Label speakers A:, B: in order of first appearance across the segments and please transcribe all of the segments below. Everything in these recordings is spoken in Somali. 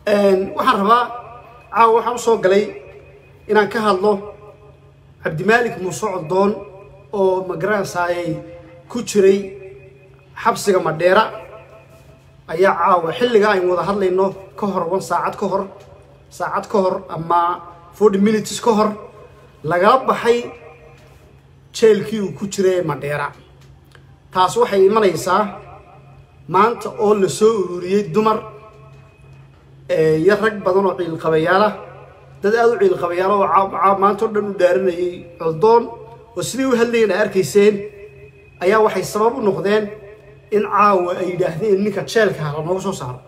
A: waxaan rabaa caawa waxaan u soo galay inaan ka hadlo Cabdimaalik Muuse Coldoon oo magaranayay ku jiray xabsiga Madheera ayaa caawa xilliga ay wada hadlayno ka hor 1 saacad ka hor ama 40 minutes ka hor laga baxay jeelkii uu ku jiray Madheera taas waxay imanaysaa maanta oo la soo ururiyay dumar iyo rag badan oo ciil qabayaala dad aad u ciil qabayaala oo maanta oo dhan u dhaaranayay Coldoon oo sidii u hadlayeen arkayseen ayaa waxay sabab u noqdeen in caawa ay yiraahdeen ninka jeelka ha nooga soo saaro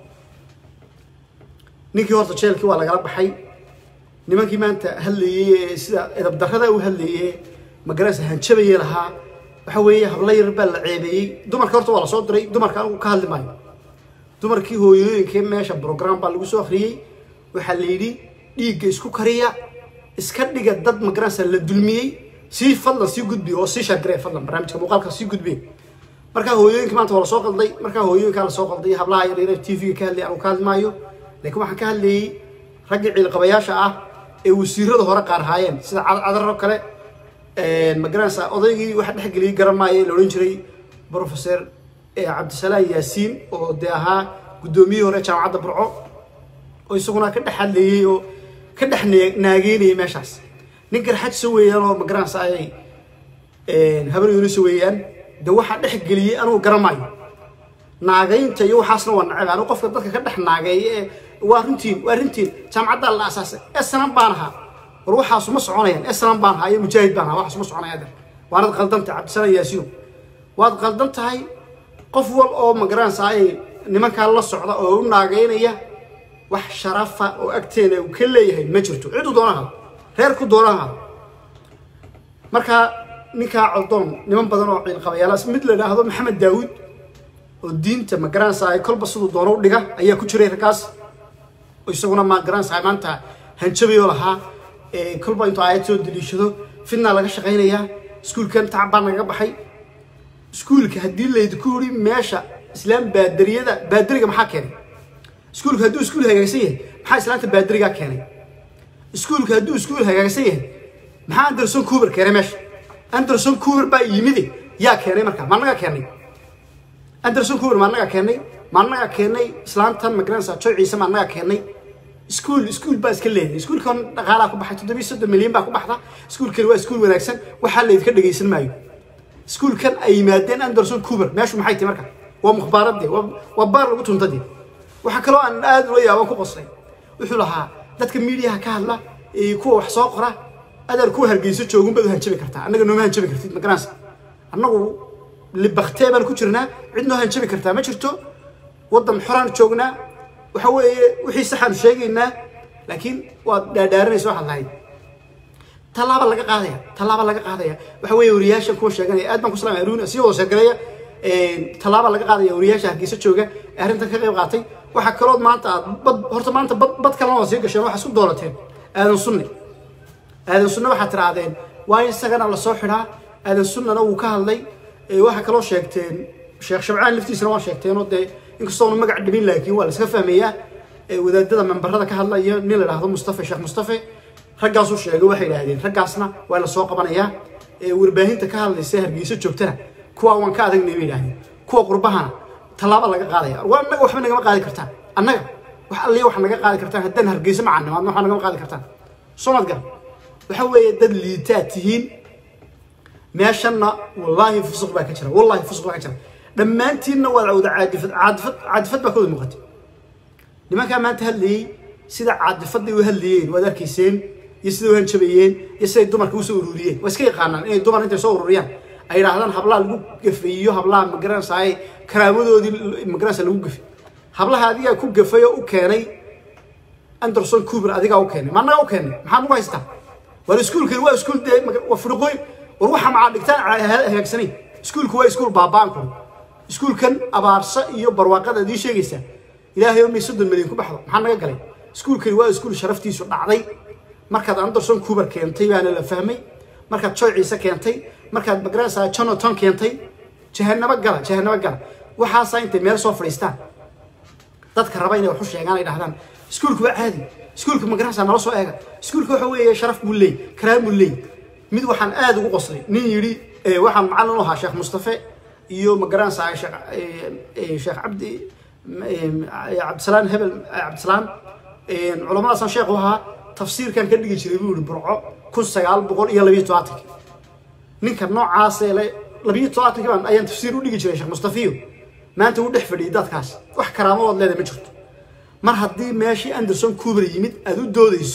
A: ninkii horta jeelkii waa laga baxay nimankii maanta hadlayay sida edab darrada u hadlayay magarasa hanjabay lahaa waxa weeye habla yar baa la ceebeeyay dumarka horta waa la soo diray dumarka uu ka hadli maayo dumarkii hooyooyinkii meesha program baa lagu soo akhriyay waxa la yiri dhiigga isku kariya iska dhiga dad magarasa la dulmiyay si fadlan si gudbi oo si shaqree fadlan barnaamijka muuqaalka si gudbi marka hooyooyinka maanta waa la soo qalday marka hooyooyinka la soo qalday hablaha yar yar TV ka hadlay aan ka hadlaayo laakiin waxaan ka hadlayay rag ciil qabayaasha ah ee wasiirada hore qaar haayeen sida cadaro kale magarasa odaygii waxa dhaxgeliyay garamaayay la oran jiray professor Cabdisalaam Yaasiin oo deeha gudoomiye hore jaamacadda Burco oo isaguna ka dhaxaleeyay oo ka dhaxnaageynay meeshaas nin garxad soo weeyaan oo magarasa ay habar yunus weeyaan de waxa dhaxgeliyay anuu garamaayo naagaynta iyo waxaasna waa nacab anu qofka dadka ka dhaxnaagay waa runtiin jaamacadda la asaasay aslan baanaha war waxaas ma soconayaan aslan baanaha iyo mujaahid baanaha waxaas ma soconayaan waanad qaldantay Cabdisalaam Yaasiin waad qaldantahay qof wal oo magaranaysa ay nimanka la socda oo u naagaynaya wax sharafa oo agteena uu ka leeyahay ma jirto cid u doonaha reer ku doonaha marka ninka Coldoon niman badan oo ciil qabayaala mid la yiraahdo Maxamed Daawud oo diinta magaranaysa ay kolba sidoo doono u dhiga ayaa ku jiray rakaas oo isaguna magaranaysa maanta hanjabiyo lahaa kolba inta ay soo diliishado fidna laga shaqeynaya iskuulkan tacbaan laga baxay iskuulka hadii la idku yiri meesha islaam baadiriga maxaa keenay iskuulka haduu iskuul hagaagsan yahay maxaa islaanta baadiriga keenay iskuulka haduu iskuul hagaagsan yahay maxaa Anderson Cooper keenay meesha Anderson Cooper baa yimid yaa keenay marka ma naga keenay Anderson Cooper ma naga keenay islaantan magaraysa Ciise ma naga keenay iskuul baa iska leeyahay iskuulkan dhaqaalaha ku baxay 730 milyan baa ku baxda iskuulkan waa iskuul wanaagsan waxa la idinka dhageysan maayo iskuulkan ay yimaadeen Anderson Cooper meeshu maxay tahay marka waa mukhbaarade waa baar lagu tuntadii waxa kale oo aan aad u yaabaan ku qosay wuxuu lahaa dadka media ka hadla kuwa wax soo qora adar ku hargeyso joogun bad hanjabi kartaa anaga noo hanjabi kartid magaranaysa anagu li baqtay baan ku jirnaa cid noo hanjabi kartaa ma jirto wadan xoraan joognaa waxa weeye wixii saxan sheegaynaa laakiin waa dhaadhaaranayso waxa lahayd talaaba laga qaadaya waxa weeye wariyaasha ku sheeganay aad baan ku salaamay Aruun si wada sheeganaya talaaba laga qaadaya wariyaasha hargeysa jooga arrintan ka qayb qaatay waxa kale oo maanta horta maanta bad kale oo sii gashay waxa isku doolateen aadan sunna waxa tiraadeen waa in sagana la soo xiraa aadan sunnana uu ka hadlay waxa kale oo sheegteen Sheekh Shabcaan laftiisana waa sheegteen oo de inkastoo magac dhibin laakiin waa la iska fahmayaa wadaadada membarada ka hadlaya nin la yiraahdo Mustafa Sheekh Mustafa raggaas uu sheegay waxay yiraahdeen raggaasna waa la soo qabanayaa warbaahinta ka hadlaysa hargeysa joogtana kuwa waan ka adagnay yiraahdeen kuwa qurbahana talaaba laga qaadaya waa anaga waxba naga qaadi kartaa anaga wax alle wax naga qaadi kartaa haddaan hargeysa macna wax naga qaadi kartaa Soomaaliga waxa weeye dad liitaatihiin meeshana wallahi fusuq baa ka jira dhamaantiina waa cawda caadifad baa ku muuqatay nimanka maanta hadlayay sida caadifadii u hadlayeen wada arkayseen iyo sida waan jabayeen iyo sida dumarka u soo ururiyeen waa iska yaqaanaan inay dumar inta soo ururiyaan ay yiraahdaan hablaha lagu gafayo hablaha magaranaysa ay karaamadoodii magaranaysa lagu gafay hablaha adiga ku gafayo u keenay Anderson Cooper adiga u keenay ma naga u keenay maxaa ugu haystaa war iskuulkan waa iskuul de waa furqooy war waxa ma dhigtaan hagaagsanay iskuulku waa iskuul baabaan ku iskuulkan abaarsa iyo barwaaqada sheegaysa ilaahay oo 30 milyan ku baxdo maxaa naga galay iskuulkan waa iskuul sharaftiisu dhacday markaad Anderson Cooper keentay baana la fahmay markaad Ciise keentay markaad magaraysa Jonathan keentay jahannaba gala waxa saayntay meel soo fariistaan dadka raba inay wax u sheegaan ay dhahdaan iskuulku waa caadi iskuulku ma garanaysaa nala soo eega iskuulku waxa weeye sharaf buu leeyahay karaam buu leeyahay mid waxaan aad ugu qoslay nin yiri waxaan macallin u ahaa Sheekh Mustafa iyo ma garanaysaa Sheekh Cabdisalaan Hebel Cabdisalaan culimadaas sheekhu ahaa tafsiirkan ka dhigi jiray buu burco 1922 ninka noocaas ee 22 baan ayaan tafsiir u dhigi jiray Sheekh Mustafa maanta uu dhex fadhiyay dadkaas wax karaamo wad leedahay ma jirto mar haddii meeshii Anderson Cooper yimid aad u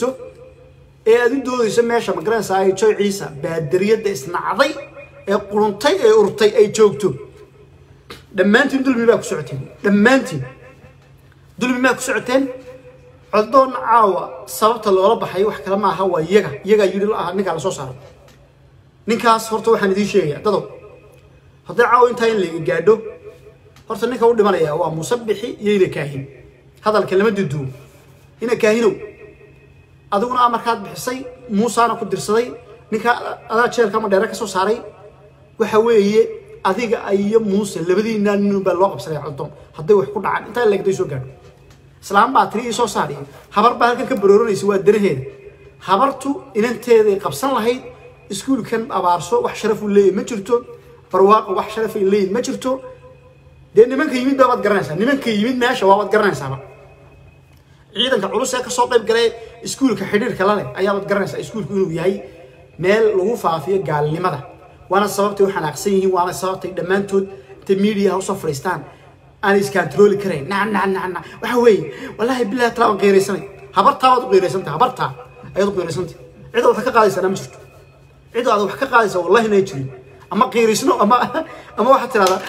A: doodayso meesha ma garanaysaa ay Joy Ciisa baadariyada isnacday ee quruntay ee urtay ay joogto dhammaantiin dulmi baa ku socoteen dhammaantiin dulmi ma ku socoteen عدون عاوة سببت اللي غلب حي وح كلام هوا يجا يريد نك على صوص عرب نكاس هرتو وحنا دي شيء تدو هذا عاوة انتين اللي قاعدو هرتو نك أقول دمريا هو مسبحي يلي كاهن هذا الكلمة ددو هنا كاهنو أدونا أمر كات بحسي موسى أنا كنت درسي نك هذا شيء كمان درك صوص عري وحويه أذيك أيام موسى اللي بدي إنه بالواقع بسرعة عدون هذا وحكون عن انتين اللي قديسو قاعدو سلام باتري سو صاري خبر بالك كبرورنيس waa daraheed habartu inanteeda qabsan lahayd iskuulkan abaarso wax sharaf u leeyahay ma jirto barwaaqo wax sharaf u leeyahay ma jirto de nimanka yimid baad garanaysaa nimanka yimid meesha waad garanaysaa ciidanka culus ee ka soo qayb galay iskuulka xiriirka la leh ayaad garanaysaa iskuulku inuu yahay meel lagu faafiyo gaalnimada waana sababtay waxaan aqsan yihiin waana sababtay dhamaantood te media house of freestan أنا إسكانترولي كرين نعم وحوي والله بالله ترى غير سنة هبرتها وغير سنة هبرتها أيضا غير سنة عيد وحكي قايس أنا مشفت عيد وحكي قايس والله نيجري أما غير سنة أما واحد ترى هذا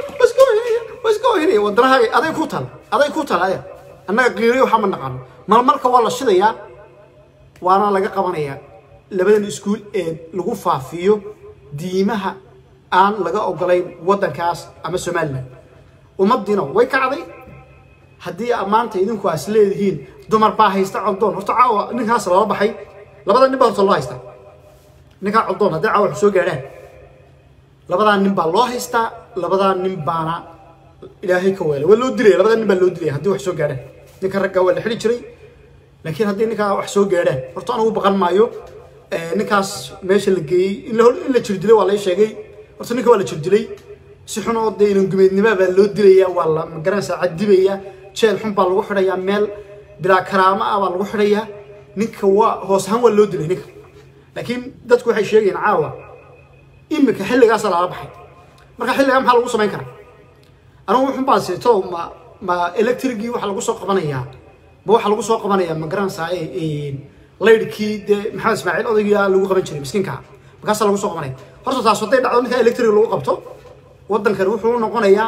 A: بس قوي هني ودرها هذا يكوتل هذا أنا غيري وحمل نقال ما المركب والله الشدية وأنا لقى قبنية لبدن السكول لغوفا فيه ديمها أن لقى أقلين ودن كاس أما سمالنا ومدينا ويكعدي هدي أمانتي إذن كواس ليهين دمر باهيستا عضون هرتا عاوة نكاس الله بحي لبدا نبا هرتا الله يستا نكا عضون هدي عاوة حسو قيران لبدا نبا الله يستا لبدا نبانا إلهي كوالي ولو دري لبدا نبا لو دري هدي وحسو قيران نكا رقا ولا حلي جري لكن هدي نكا وحسو قيران هرتا أنا وبغان مايو نكاس ماشي لقي إلا جردلي والله يشيغي هرتا نكا ولا جردلي سحنا ودينا نجمدنا باللود دليا والله مقرنس عدبية شيل حنبا الوحرية مال بلا كرامة أو الوحرية نك هو سهم واللود دليا نك لكن ده تكون حي شيء عاوة إمك حل قاصر على بحي مرة حل أهم حلقة وصل ما ينكر أنا هو حنبا سيتو ما إلكتريكي وحلقة وصل قبنية بو حلقة وصل قبنية مقرنس ليركي محمد إسماعيل أضيع لو قبنا شيء مسكين كا قاصر وصل قبنية فرصة تصدق دعوة نك إلكتريك لو قبته ودن كان وحنا نقولنا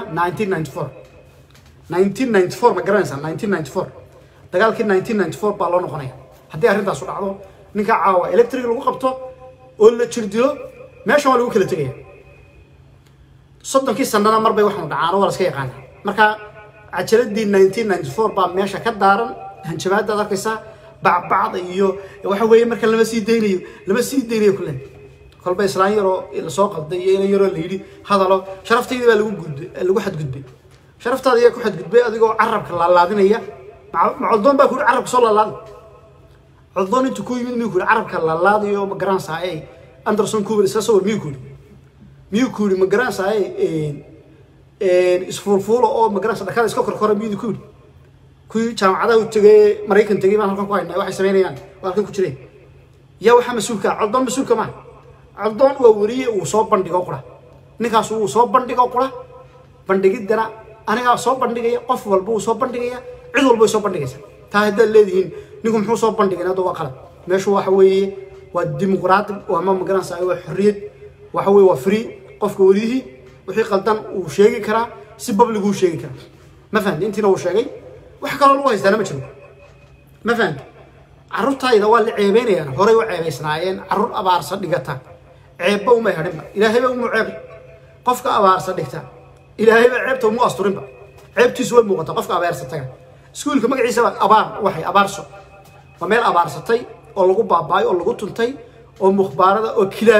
A: 1994 ما جرانسا 1994 دقال كي 1994 بالون نقولنا هدي أرنتا سرعة عضو نكا عاوة إلكتريك لو قبته ولا تشرديله ماشي ولا وكلة تجيه صدق كي سنة مر بي وحنا دعانا ولا سكيا قانا مركا عجلت دي 1994 با ماشي كدارن هنشبات دا كيسا بعض إيو وحوي مركا لما سي دينيو كلهم قلبي إسرائيل يرو السوق الضيّة يرو اللي يدي هذا لو شرفت يدي اللي واحد قدبي شرفت هذا يك واحد قدبي هذا جو عرب كلا الله دينية مع عضون بكون عرب صلى الله عضون أنتو كوي من ميكون عرب كلا الله ديو مقران ساي أندرسون كوبر إساسور ميكون مقران ساي إسفول أو مقران ساي كذا إسكوكر كورا ميكون كوي كان عداو تجي مريكان تجي ما هلكم قاين واحد سميني يعني وهلكم كشري يا واحد مسؤول عضون مسؤول كمان عضون ووريه وصوب بندقة قرا نكاس وصوب بندقة قرا بندقة دنا أنا قاعد صوب بندقة قف والبو صوب بندقة عذ والبو صوب بندقة تهدى الذين نكون حو صوب بندقة هذا وقلا مش هو حوي والديمقراطي وأمام مقرن ساي وحرية وحوي وفري قف ووريه وحي قلتان وشيء كرا سبب لجو شيء كرا ما فهمت أنت لو شيء وحكى الله يزدنا مشروع ما فهمت عرضتها إذا والله عيبين يعني هراي وعيبين صناعين عرض أبار صدقتها عيب وما يهرب إلهي بقى عيب قفك أبار صدقتها إلهي بقى عيبته مو أسطورين بقى عيب تسوى الموقت قفك أبار صدقتها سكول كم عيسى أبار وحي أبار صد ومال أبار صدتي أو لقو باباي أو لقو تنتي أو مخبارة أو كلاب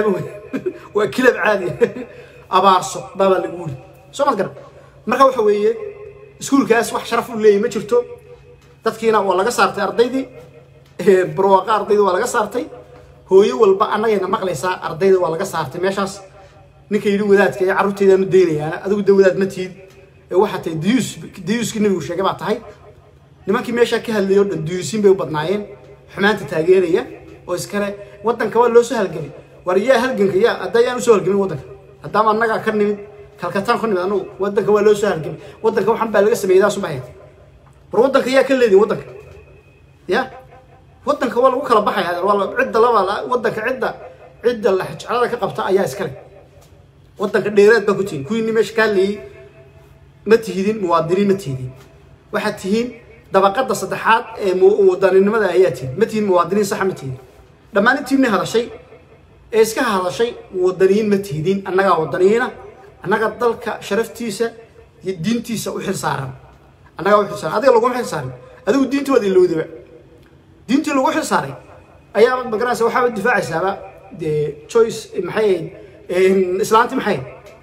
A: وكلاب عادي أبار صد بابا اللي يقول شو ما تقرب مركب حويه سكول كاس وح شرف اللي ما شرته تذكينا ولا قصرت أرضيدي برواقة أرضيدي ولا قصرتي هو يقول بقى أنا هنا مقلسة أرضيدي ولا قصرت ماشاس نكى يلو ذات كي عروتي ذا مديني أنا أدو دو ذات متيد واحد ديوس كنا وش يا جماعة هاي لما كي ماشى كهاللي يود ديوسين بيوبطناين حمانة تاجيرية وإسكره وطن كوال لو سهل جري ورياه هالجن كيا أدايا سهل جري وطن هدام أنا كرني كالكتان خني أنا وطن كوال لو سهل جري وطن كوال حنبال لقى سميدا سمعين وطن كيا كل ذي وطن يا وطن كوال وكلا بحي هذا والله عدة لا وطن كعدة اللي حج على كقبطة أيها إسكره وطن كديرات بكتين كويني مش كان لي متهيدين موادرين متهيدين واحد تهين دبقات الصدحات وطنين ماذا هياتين متهين موادرين صح متهيدين لما نتيمني هذا الشيء إيش هذا الشيء وطنيين متهيدين أننا وطنينا أننا ضلك شرفتيسة الدين تيسة وحر صارم أننا وحر صارم هذا اللي قوم حر صارم هذا الدين تودي اللي ودي دين تلو وحر صارم أيام بقرأ وحاول الدفاع السابع دي تشويس محيي إسلامتي محيي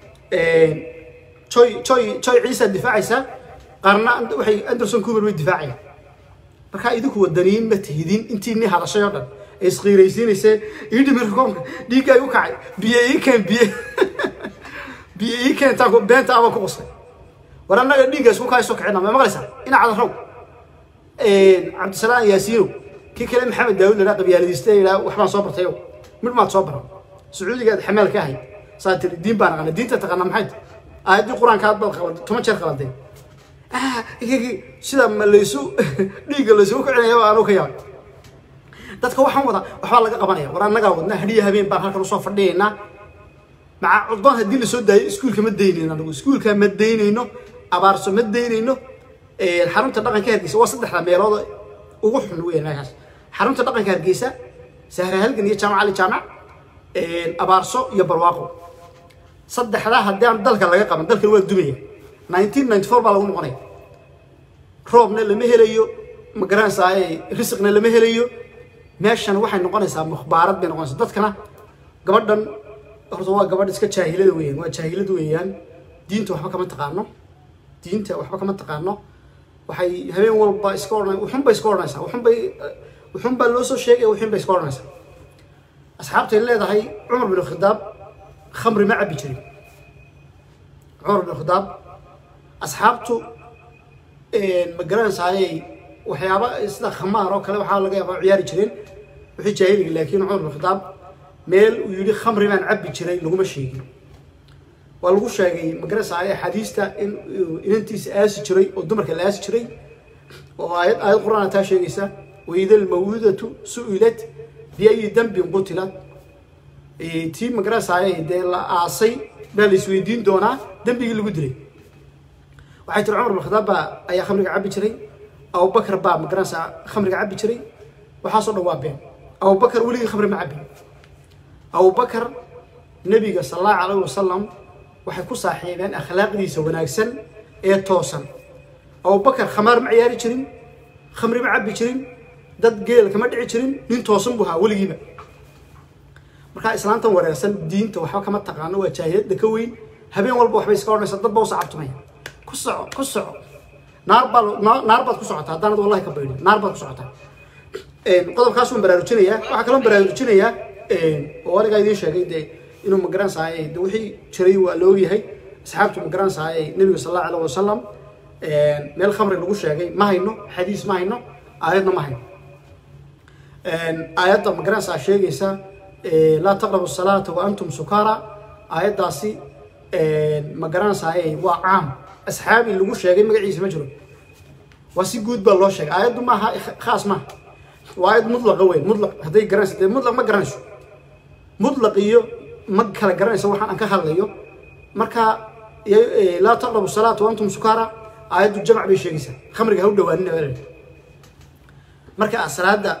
A: شوي عيسى الدفاع عيسى قرنا وحي أندرسون كوبر بالدفاعي marka idinku wadaniin ma tihidin intiini hadashay oo dhan ay isqiiraysiinaysa idhi mirkoonka dhiigay u kacay biye kan ta ko beenta ama ku qosay waranaga dhiigaas ku kayso kacina ma maqlaysa ina cad raw Abdusalaam Yaasiin ki kale Maxamed Daawud la qabyaaladiistay ila waxbaan soo bartay mid ma soo baro Sacuudiga xamaal ka hay saatir diin baan aqaan diinta taqana maxay aayadii quraanka aad bal qabad tuma jeer qabaday sida ma leeso dhiiga la soo kacinayo aan oo ka yaab dadka waxaan wada waxa laga qabanaya war anaga wadna hadiya habeen baan halkan soo fadhiyeena maca cudbaan hadii la soo daayay iskuulka ma deynayno anagu iskuulka ma deynayno abaarso ma deynayno xarunta dhaqanka Hargeysa waa saddex meelood ugu xun weeynaas xarunta dhaqanka Hargeysa Sahra Halgan iyo jaamac abaarso iyo barwaaqo saddexda hadaan dalka laga qaban dalka waa dumaya 1994 baa lagu noqonay roobna lama helayo ma garanaysaa risqna lama helayo meeshan waxay noqonaysaa mukhbaarad bay noqonaysaa dadkana gabadhan horta waa gabadh iska jaahilada weeyaan waa jaahilada weeyaan diinta waxba kama taqaano waxay habeen walba iska oranaysaa wuxun bay loo soo sheegay wuxun bay iska oranaysaa asxaabtay leedahay Umar bin Khadaab khamri ma cabi jirin Umar bin Khadaab asxaabtu ma garanaysaa waxyaabo isla khamaar oo kale waxa laga yaabaa ciyaari jireen wixii jaahiliga laakiin Umar bin Khadaab meel uu yiri khamri baan cabi jiray laguma sheegin waa lagu sheegay ma garanaysaa xadiista in inantiisa aasi jiray oo dumarka la aasi jiray oo aayad quraan ta sheegaysa wayidal mawudatu su'ilat bi ay dambi qutilat tii ma garanaysaa de la aasay bal isweydiin doona dambigii lagu dilay waxay tir Umar bin Khadaab ayaa khamriga cabi jiray Abu Bakr baa ma garanaysaa khamriga cabi jiray waxa soo dhawaabeen Abu Bakr waliga khamri ma cabi Abu Bakr nabiga sallallahu alayhi wasallam waxay ku saaxiibeen akhlaaqdiisa wanaagsan ee toosan Abu Bakr khamar ma ciyaari jirin khamri ma cabi jirin dad geel kama dhici jirin nin toosan buu ahaa waligiiba marka islaantan wareersan diinta waxba kama taqaano waa jaahilada ka weyn habeen walba waxbay iska oranaysaa dad baa u sacabtumay ku soco naar baad ku socotaa haddaanad wallahi ka baydhin naar baad ku socotaa qodobkaas uu baraarujinaya waxa kale oo baraarujinaya oo wariga idin sheegay de inuu ma garanaysaa wixii jiray waa loo yahay asxaabtu ma garanaysaa nabiga sallallahu alayhi wasallam meel khamri lagu sheegay ma hayno xadiis ma hayno aayadna ma hayno aayadda ma garanaysaa sheegaysa la taqrabu as-salata wa antum sukara aayaddaasi ma garanaysaa waa caam asxaabi lagu sheegay magaciisa ma jiro waa si guud baa loo sheegay aayaddu ma aha khaas ma وايد مطلق وين مطلق هذي جرانس مطلق ما جرانش مطلق إيو ما كلا جرانس وحنا أنك خليه مركا لا تقربوا الصلاة وأنتم سكارى عيد الجمع بيشيكسا خمر جهود وأننا بلد مركا الصلاة ده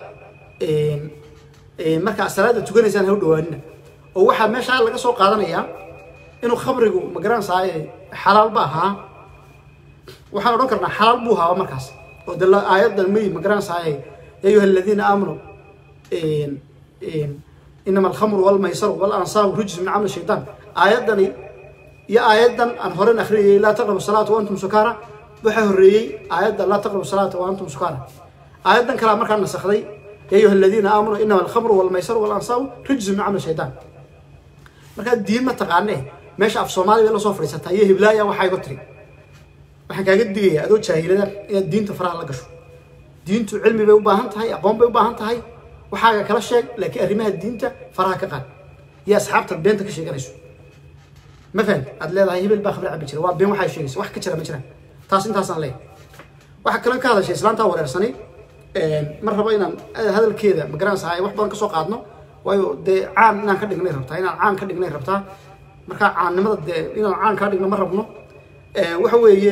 A: مركا الصلاة ده تقول إنسان هود وأننا وواحد ماشي على قصة قادنا إياه إنه خبره مجرانس حلال بها وحنا نذكرنا حلال بوها ومركز ودل آيات المي مجرانس أيها الذين آمنوا إنما الخمر والميسر والأنصاب رجس من عمل الشيطان آياتني يا آياتن أن هرن أخري لا تقربوا الصلاة وأنتم سكارى waxa horeeyay aayadda la taqrabu salaata wa antum sukara aayadan kala markaa nasakhay ya ayuha alladina aamanu inma al-khamru wal maysar wal ansab rijzun min amali shaytan marka diin ma taqaanee meesha af Soomaaliya la soo fariisata iyo hiblaaya waxay ku tiri waxaan kaaga digaya adoo jaahilada inaad diinta faraha la gasho diintu cilmi bay u baahan tahay aqoon bay u baahan tahay waxaaga kala sheeg laakiin arrimaha diinta faraha ka qaad ya asxaabta beenta ka sheeganayso ma fahad ad leedahay hibil baa khabar cabbi jira waa been waxay sheegayso wax ka jira ma jiraan taas intaasaan leeyahay waxa kale ka hadashay islaanta wareersanay mar rabo inaan hadalkeeda ma garanaysaa wax badan ka soo qaadno waayo de caan inaan ka dhignay rabtaa inaan caan ka dhignay rabtaa marka caannimada de inaan caan ka dhigno ma rabno waxa weeye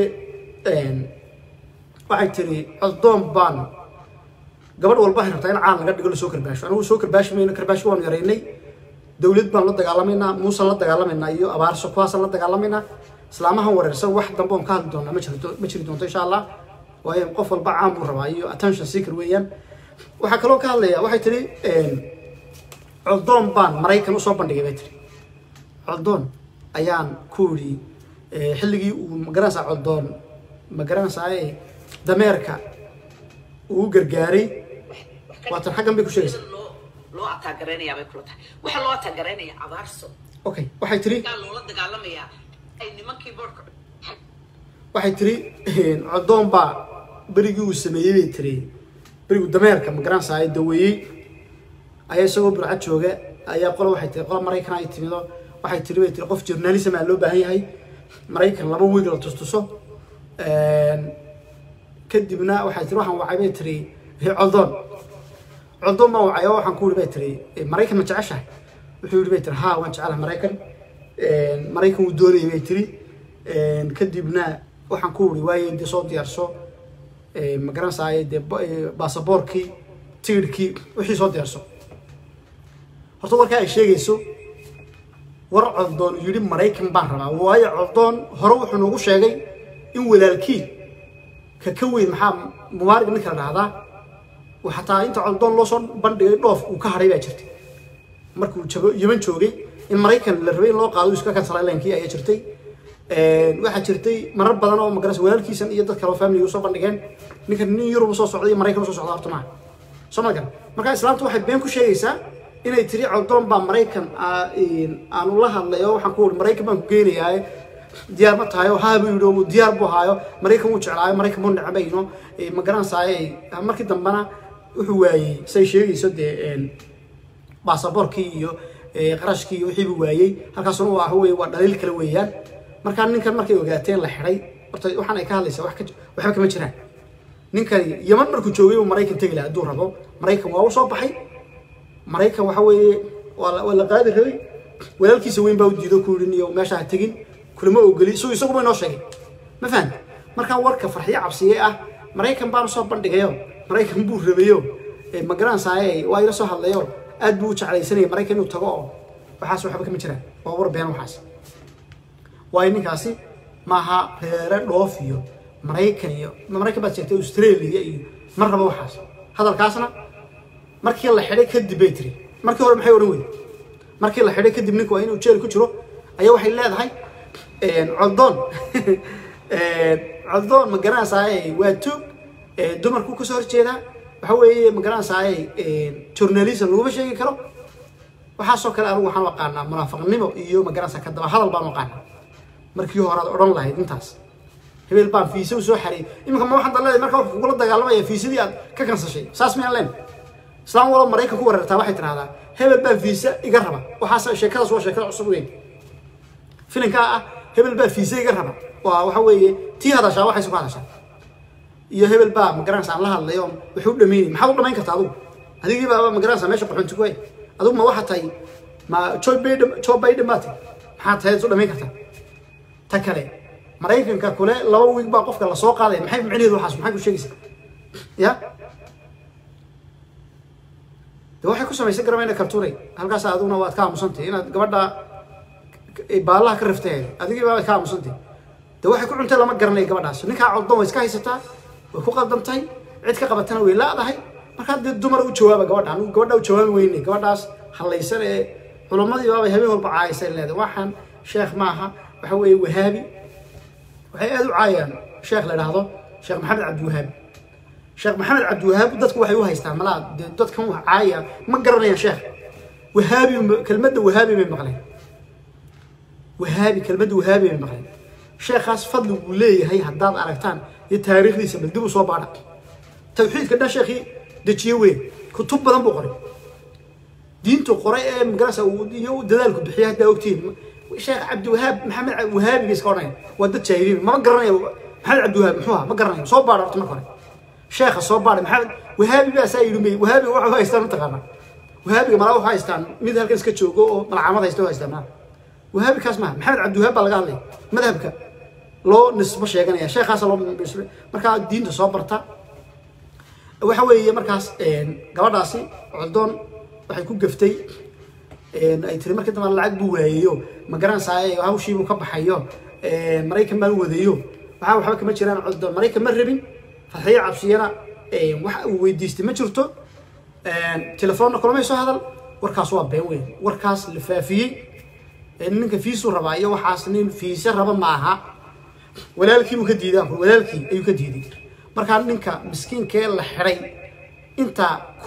A: waxay tiri coddoon baan gabadh walba waxay rabtaa in caan laga dhigo la soo karbaasho anigu soo karbaashmayna karbaashku waan yareynay dawlad baan la dagaalamayna muusa la dagaalamayna iyo abaarso kuwaas la dagaalamayna islaamahan wareersan wax dambe oo ka hadli doona ma jiri doonto insha Allah waayo qof walba caan buu rabaa iyo attention seeker weeyaan waxa kale oo ka hadlaya waxay tiri coddoon baan Mareykan u soo bandhigay bay tiri coddoon ayaan ku yiri xilligii uu magaranaysaa coddoon magaranaysaa dameerka uu gargaaray waatan xaggan bay ku sheegaysaa
B: loo ataagareenayaa bay kula tahay waxa loo ataagareenayaa abaarso
A: okay waxay tiri
B: loo dagaalamayaa ay nimankii boorka
A: waxay tiri coddoon baa berigii uu sameeyay bay tiri berigu dameerka magaranaysaa daweeyay ayaa isagoo burcad jooga ayaa qolo waxay tiri qolo Mareykan ay timido waxay tiri bay tiri qof journalism ah loo baahan yahay Mareykan laba week la tustuso kadibna waxay tiri waxaan wacay bay tiri coddoon ma wacay waxaan ku yiri bay tiri Mareykan ma jeceshahay wuxuu yiri bay tiri haa waan jecelahay Mareykan uu doonayay bay tiri kadibna waxaan ku yiri waayay inta soo diyaarso ma garanaysaa de baasaboorkii tigidhkii wixii soo diyaarso horta warka ay sheegayso war coddoon yiri Mareykan baan rabaa waayo coddoon hore wuxuu nagu sheegay in walaalkii ka weyn maxaa mubaarig ninka la dhahdaa وحتى أنت عندون لوصل بندق لوف وكهري بيجرتي مركو يمن شوقي المريكان الربيع لو قالوا يسكا كان صلاة لينكي أي جرتي واحد جرتي مرة بدنا ومجلس ولا كيسن يدك كلام فاملي يوصل بندقين نكن نيورو بصوص سعودي مريكان بصوص سعودي أرتمع سمعكم مركز إسلام واحد بينكو شيء يسا إن يتري عندون بمريكان أن الله الله يو حنقول مريكان بنقيني هاي ديار متهايو هابي ودو ديار بوهايو مريكان وجعلاي مريكان من عبينه مجران ساي مركز دمبنا وحواي سي شيء يسد باسبوركي iyo qarashkii wixii uu waayay halkaas oo waa waa dhaliil kala weeyaan marka ninkan markay ogaateen la xiray horta waxaan ay ka hadlaysaa waxba kama jiraan ninkan Yemen markuu joogay uu Mareykan tagi lahaa duu rabo Mareykan waa soo baxay Mareykan waxa weeye waa la qaadi rabay walaalkiisa weyn baa u diido ku yiriniyo meesha ha tagin kulma ogoli soo isagu ma noo sheegay ma fahant marka warka farxiyo cabsiye ah Mareykan baan soo bandhigayo Mareykan buu rabayo ma garanaysaa waa ila soo hadlayo aad buu jeclaysanay Mareykan inuu tago waxaas waxba kama jiraan waa war been waxaas waa ninkaasi maaha reer dhoofiyo Mareykan baa jeetay Australia iyo mar rabo waxaas hadalkaasna markii la xiray kadib bay tiri markii hore maxay oran weeyay markii la xiray kadib ninku waa inuu jeel ku jiro ayaa waxay leedahay coddoon ma garanaysaa waa tuug dumarku ku soo horjeeda waxa weeye ma garanaysaa journalism lagu sheegi karo waxa soo kale anigu waxaan waqaanaa munaafiqnimo iyo ma garanaysaa ka daba hadal baan waqaanaa markii hore aad oran lahayd intaas hebel baan fiisa soo xaray imika ma waxaan dalay marka uu kula dagaalamay fiisadii aad ka kansashay saas ma leen islaan wala Mareykan ku wareertaa waxay tiraahdaa hebel baan fiisa iga raba waxa sheekadaas waa sheekada cusub weyn filinka ah hebel baan fiisa iga raba waxa weeye tii hadashaa waxay soo hadashaa iyo hebel baa ma garanaysaa la hadlayo wuxuu dhameeyay maxaa u dhameyn kartaa adigii baa ma garanaysaa meesha qaxoonti ku ay adigu ma waxa tahay ma Joe Biden baad maxaa tahay soo dhameyn kartaa ta kale Mareykanka kule laba week baa qofka la soo qaaday maxay macnaheedu waxaas maxay ku sheegaysaa ya waxay ku sameeyay garamayna kartuuray halkaas aaduna waad ka aamusantay inaad gabadha baalaha ka riftay adigii baa ka aamusantay waxay ku cuntay lama garanay gabadhaas ninka coddoon way iska haysataa way ku qaldantay cid ka qabatana way laadahay marka dad dumar u jawaaba gabadha u jawaabi weynay gabadhaas halaysan ee culumadii baa habeen walba caayisay leedahay waxaan sheekh maaha waxa weeye wahaabi waxay aad u caayaan sheekh la yiraahdo sheekh maxamed cabdiwahaab sheekh maxamed cabdiwahaab dadku waxay u haystaan malaa dadkan wax caaya ma garanayaan sheekh wahaabi kelmadda wahaabi bay maqleen wahaabi kelmadda wahaabi bay maqleen sheekhaas fadli uu leeyahay haddaad aragtaan iyo taariikhdiisa bal dib u soo baadha tawxiidka dhan sheekhii dejiye weyn kutub badan buu qoray diintu qoray ee magarasa iyo dadaalku bixiya hadda ogtiin sheekh cabdiwahaab maxamed wahaabi iska oranay waa dad jaahiliin ma garanayo maxamed cabdiwahaab muxuu ahaa ma garanayo soo baadha horta marka hore sheekha soo baadha maxamed wahaabi baa saa yidhi wahaabi waxa haystaan taqaana wahaabiga malaa waxa haystaan mid halkan iska joogo oo malcaamad haysto haystaan wahaabi kaas ma maxamed cabdiwahaab baa laga hadlay madhabka loo nisbo sheeganaya sheekhaas loo marka diinta soo barta waxa weeye markaas gabadhaasi codon waxay ku gaftay ay tiri markii dambe lacag buu waayeeyo ma garanaysaa hawshii uu ka baxayo Mareykan baa wadayo waxa kama jiraan codon Mareykan ma rabin farxiyo cabsiyana wax uu weydiistay ma jirto telefoonna kulmay soo hadal warkaas waa been weyn warkaas la faafiyay ninka fiisu rabaa iyo waxaas nin fiisa raba maaha walaalkii uu ka diiday walaalkii ayuu ka diiday marka ninka miskiinkee la xiray inta ku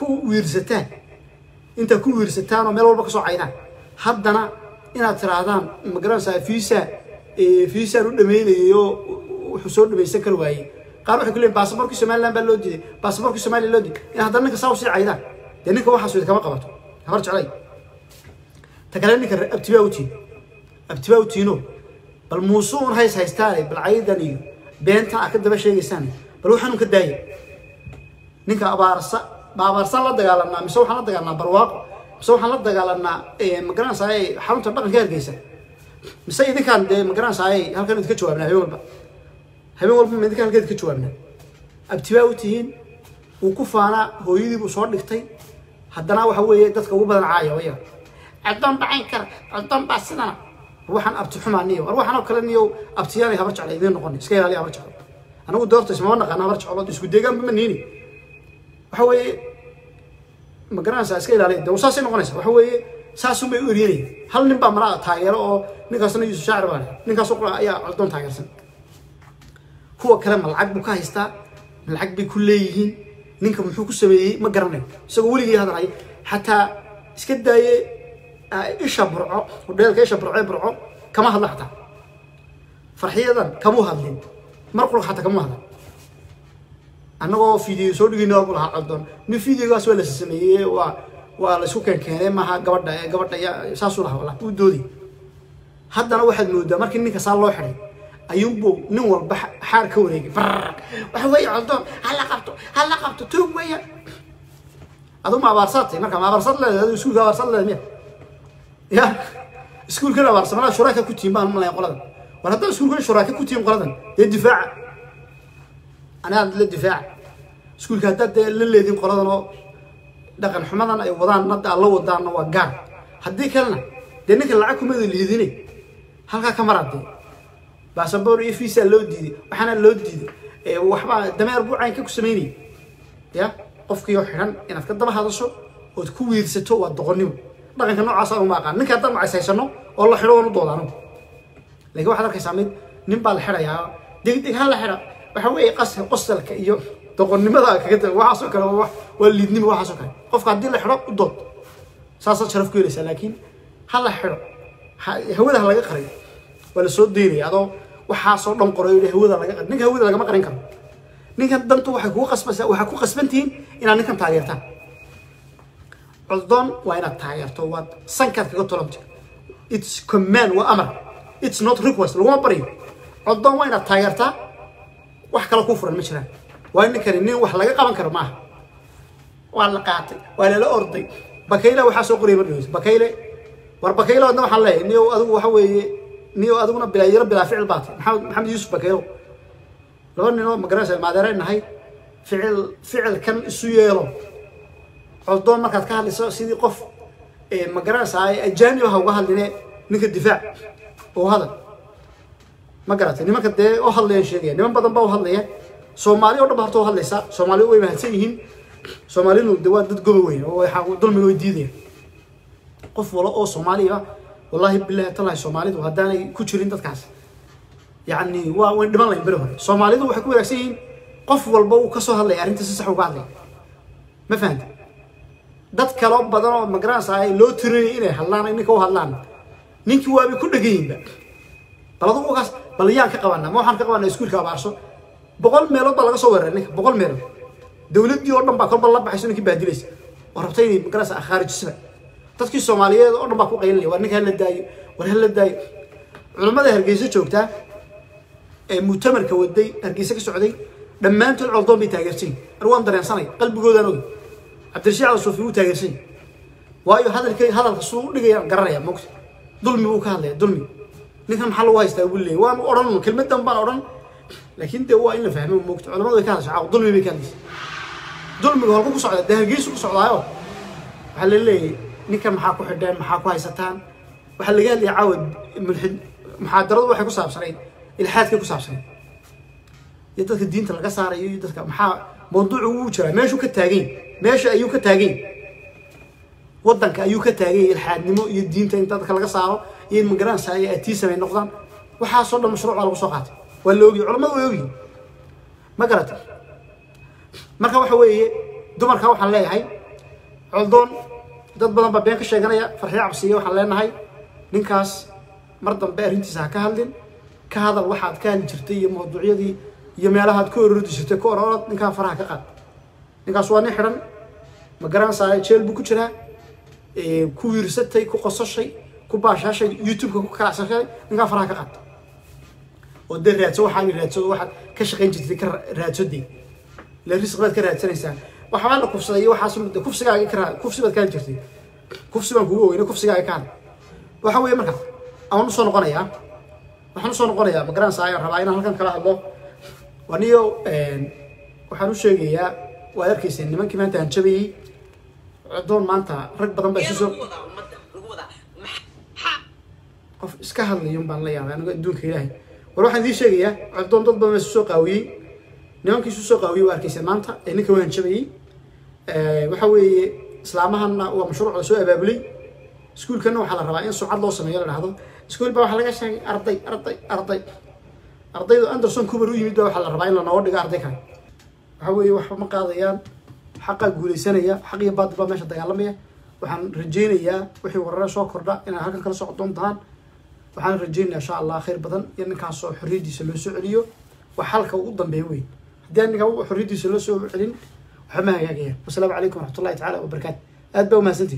A: wiirsataan oo meel walba ka soo caynaan haddana inaad tiraadaan ma garanaysaa fiisa u dhameeyay wuxuu soo dhamaysan kar waayay qaar waxay ku leeyihiin baasaboorkii Soomaaliland baa loo diiday baasaboorkii Soomaaliland loo diiday in haddana ninka soo caydaan dee ninka waxaas wada kama qabato habar jeclay tagale ninka abtibaa u tiino bal muusuun haystaan bal caydan iyo beenta ka daba sheegaysaan bal waxaan ka daayay ninka abaarsa la dagaalanaa mise waxaan la dagaalanaa barwaaqo mise waxaan la dagaalanaa ma garanaysaa xarunta dhaqanka Hargeysa mise idinkaan dee ma garanaysaa halkan idinka jawaabnaa habeen walba ma idinkaan halkan idinka jawaabnaa abtibaa u tihiin uu ku faanaa hooyadii buu soo dhigtay haddana waxa weeye dadka ugu badan caaya waya عدم بعينكر عدم بسنا روحنا أبتحما نيو روحنا وكلا نيو أبتياني هبرج على إيدين نقولني سكير عليه هبرج على أنا ودورت اسمه أنا هبرج على ديسكو ديجان بمنيني وحوي مقرنا سكير عليه ده وساسي نقولني وحوي ساسو بيوريني هل نبى مرأة تاير أو نقصنا يوسف شعر ولا نقصنا يا عدم تاير سن هو كلام العقب كايستا العقب كليين نينك محوك السبيعي مقرنا سقولي هذا رأي حتى سكداي إيش برعو وديلك إيش برعو كما هلا حتى فرحيدا كمو هذلين مرقل حتى كمو هذا أنا فيديو صوري نقول هذا نفيديو قاس ولا سمية ولا شو كان ما قبض يا ساسولا ولا ودودي حتى أنا واحد من ده مركني كسر الله حري أيوبو نور بحار كوري وحوي عضون هلا قبته توب ويا هذا ما برصاتي مركب ما برصات له هذا سكول برصات له مية يا سكول كنا برصات ما شراكة كتيم بان ما يقولون وهذا سكول كنا شراكة كتيم قلنا الدفاع أنا للدفاع سكول كهذا اللي ذي قلنا دقن حمدنا أي وضعنا نبدأ الله وضعنا وقار هديك لنا لأنك العكم هذا اللي يذيني هلك كاميرات دي بس بوري في سلود دي وحنا اللود دي وحبا دمار بوعين كيكو سميني يا qofkii xiran inaad ka daba hadasho oo ku wiirsato waa doqonnimo dhaqanka noocaas ah uma aqaan ninka dad macaysayno oo la xiro oo doodano laakiin waxa arkaysaa nin baa la xirayaa degdeg hal la xira waxa weeye qosalka iyo doqonnimada kaga waxa soo kale waa liidnimo waxa soo kale qofka hadii la xiro u dood saasa sharaf ku yeelaysa laakiin hal la xiro hawada laga qariyo wala soo deeray adoo waxa soo dhan qoray hawada laga qariyo ninka hawada laga ma qarin karo ninkan dantu waxay ku qasbantiin inaad ninkan taageertaan codon waa inaad taageerto waad sankaad kaga tolanto it's command wa amar it's not request laguma bariyo codon waa inaad taageertaa wax kale ku furan ma jiraan waa ninkan nin wax laga qaban karo maaha waa la qaatay waa la orday bakayla waxa soo qoriyay markiis bakayle war bakayla wadna waxa leeyahay niyo adigu waxa weeye niyo adiguna bilaa ficil baat maxamed yuusuf bakaylo لو أنه مقرنة المعذرين هاي فعل كان السيارة عضون ما كانت كهل سيدي قف مقرنة هاي الجاني وها اللي نك الدفاع وهذا مقرنة إني ما كنت أهل لي شيء يعني من بدن بوهل لي سومالي ولا بهرتو هل ليس سومالي ويمهتين سومالي الدواد ضد جوين ويحاول ظلم ويديده قف ولا أو سومالي والله بالله طلع سومالي وهداني كوتشرين تتكاس يعني وين دمان لين برهن سوماليdu waxay ku wanaagsan yihiin qof walba uu ka soo hadlay arinta si sax uga hadlay ma fahanti dad kale badan oo migrants ay loo tiriyay inay hadlaan inay ka hadlaan ninkii waa ku dhagayinba baladu ugaas balyaan ka qabanaa ma waxaan ka qabanaa iskuulka abaarso 100 meelood baa laga soo weeraray ninka 100 meelood dawladii oo dhan baa kolba la baxayso ninkii baadilaysa warabtay inay migrants khaarijiisba dadkii Soomaaliyeed oo dhan baa ku qaylinay war ninka la daayo war hal la daayo culimada Hargeysa joogta ee mutamarka waday Hargeysa ka socday dhamaantood codon bay taageertay arwaan dareensanay qalbigoodan og Cabdirashiid Al-Suufi uu taageertay waayo hadalka soo dhigay garanaya moogta dulmi uu ka hadlay dulmi ninkan maxaa lagu haystaa uu leeyahay waan oran kelmadan baan oran laakiin de waa in la fahmo moogta culimadu way ka hadashaa dulmi bay ka hadlaysaa dulmiga halku ku socda Hargeysa ku socdaayo waxa la leeyahay ninkan maxaa ku xidhaan maxaa ku haysataan waxa laga hadlay caawid mulxid muxaadaradu waxay ku saabsanayd ilhaadka ku saabsan dadka diinta laga saarayo dadka maxaa mowduucu uu jira meeshu ka taagay meesha ayuu ka taagay wadanka ayuu ka taagay ilhaadnimo iyo diinta inta dadka laga saaro iyo migrants ay atiisamay noqdaan waxa soo dhan mashruuc lagu soo qaatay waa la ogi culimadu way ogi ma garata marka waxa weeye dumarka waxaan leeyahay coldoon dad badan ba been ka sheeganaya farxiyo cabsiyo waxaan leenahay ninkaas mar dambe arintiisa ka hadlin ka hadal waxaad ka hadli jirtay iyo mowduucyadii iyo meelahaad ku ururti jirtay ku ororad ninka faraha ka qaad ninkaas waa nin xiran ma garanaysaa jeel buu ku jiraa ku wiirsatay ku qosashay ku baashashay YouTube-ka ku kalacsashay ninka faraha ka qaad oo raadso waxaad ka shaqeyn jirtay ka raadsaday la risqaad ka raadsanaysaa waxa la kufsaday waxa soo kufsigaaga ka kufsibaad ka jirtay kufsiban kugu weyn kufsigaaga ka waxa weeye marka aan soo noqonayaa waxaan soo noqonayaa migrants ay rabaa in halkan kala hadlo waniyo waxaan u sheegayaa waa arkaysan nimankii maanta aan jabiyay doon maanta rag badan baa soo qof iska hadlayo baan la yaabay aniga adduunka ilaahay war waxaan idin sheegayaa doon dad badan soo qaawiyay nimankii soo qaawiyay waa arkaysan maanta ninka waan jabiyay waxa weeye islaamahana waa mashruuc soo abaabulay iskuulkana waxa la rabaa in sucad loo sameeyo la dhahdo iskuul baa waxa laga sheegay ardaydu Anderson Cooper u yimid waxa la rabaa in la noo dhigo arday kale waxa weeye wax ma qaadayaan xaqa guuleysanaya xaq iyo baad baa meesha dagaalamaya waxaan rajeynayaa wixii warar soo kordha inay halkan kala soo doontaan waxaan rajeynayaa insha Allah khayr badan in ninkaas soo xorriyadiisa loo soo celiyo wax halka ugu dambeeyo weyn hadii ninka xorriyadiisa loo soo celin waxa ma hagaagaya wassalaamu calaykum warahmatullahi ta'ala wa barakaatuh aad baa u mahadsantihiin